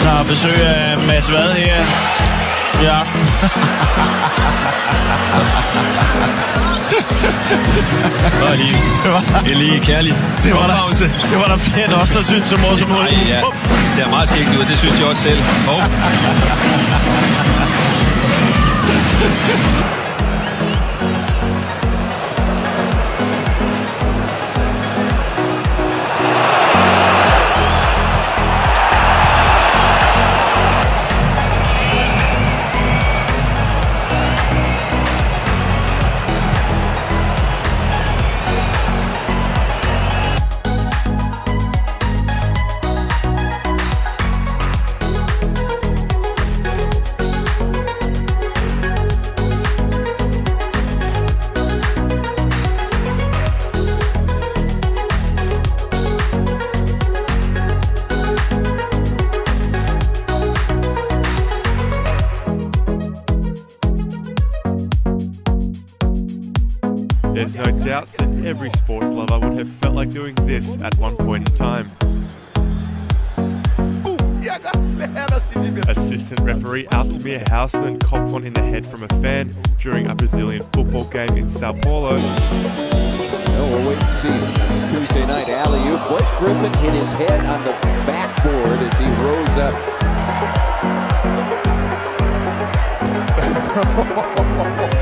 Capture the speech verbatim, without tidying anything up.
altså har besøg af Mads Vad her i aften. Det var lige, det var, det lige kærligt. Det var, der, det var der flere, der også synes som morsomt ud. Nej, ja. Det ser meget skægt ud, det synes jeg også selv. Oh. There's no doubt that every sports lover would have felt like doing this at one point in time. Assistant referee Altamir Houseman copped one in the head from a fan during a Brazilian football game in Sao Paulo. No, we'll wait and see. It's Tuesday night alley-oop. Blake Griffin hit his head on the backboard as he rose up.